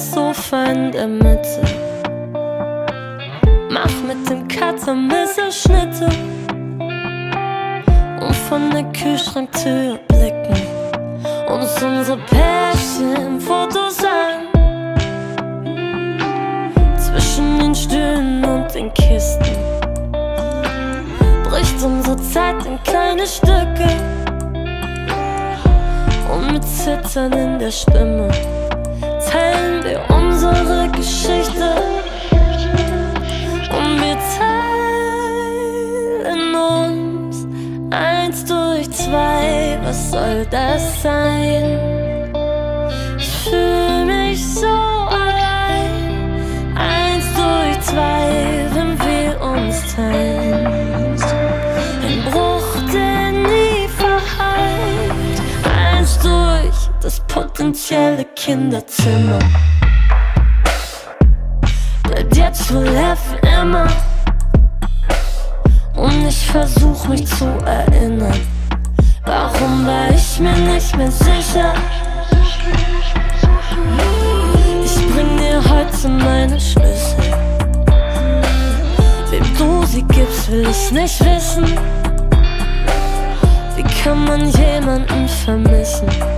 das Sofa in der Mitte. Mach mit dem Cutter Messerschnitte und von der Kühlschranktür blicken uns unsere Pärchen Fotos an. Zwischen den Stühlen und den Kisten bricht unsere Zeit in kleine Stücke. Und mit Zittern in der Stimme teilen wir unsere Geschichte. Und wir teilen uns 1 durch 2. Was soll das sein? Ich fühl mich so allein. 1 durch 2, wenn wir uns teilen. Ein Bruch, der nie verhallt. 1 durch das potenzielle Kinderzimmer. Bleibt jetzt so leer für immer. Und ich versuch mich zu erinnern. Warum war ich mir nicht mehr sicher? Ich bring dir heute meine Schlüssel. Wem du sie gibst, will ich nicht wissen. Wie kann man jemanden vermissen?